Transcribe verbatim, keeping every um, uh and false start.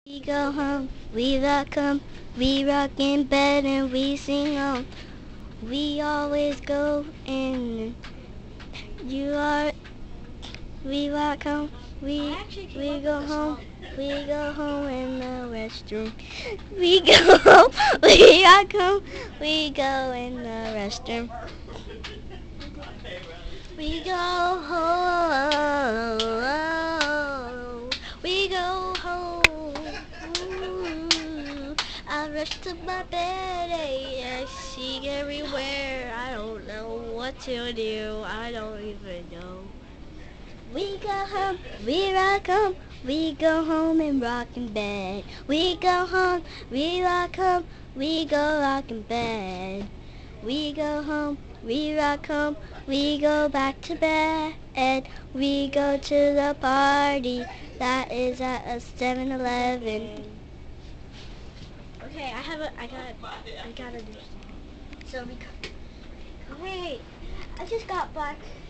We go home, we rock home, we rock in bed and we sing on. We always go in. You are. We rock home, we we go home, we go home in the restroom. We go home, we rock home, we go in the restroom. We go home, we go home. Ooh, I rush to my bed, I see everywhere. I don't know what to do. I don't even know. We go home, we rock home, we go home and rock in bed. We go home, we rock home, we go rock in bed. We go home, we rock home, we go back to bed. We go to the party that is at a seven eleven. Okay, I have a, I got, I gotta do something. So we, wait, I just got back.